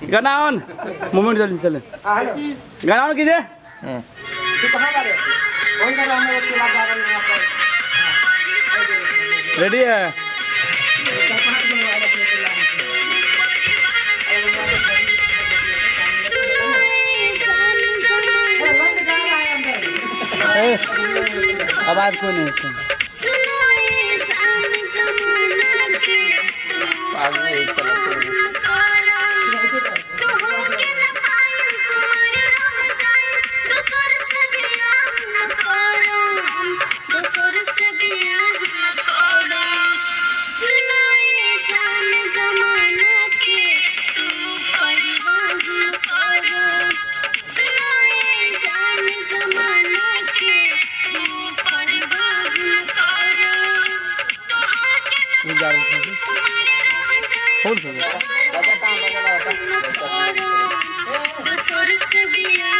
गाना on moment चल गाना ऑन कीजिए रेडी है आवाज कोई नहीं कौन सा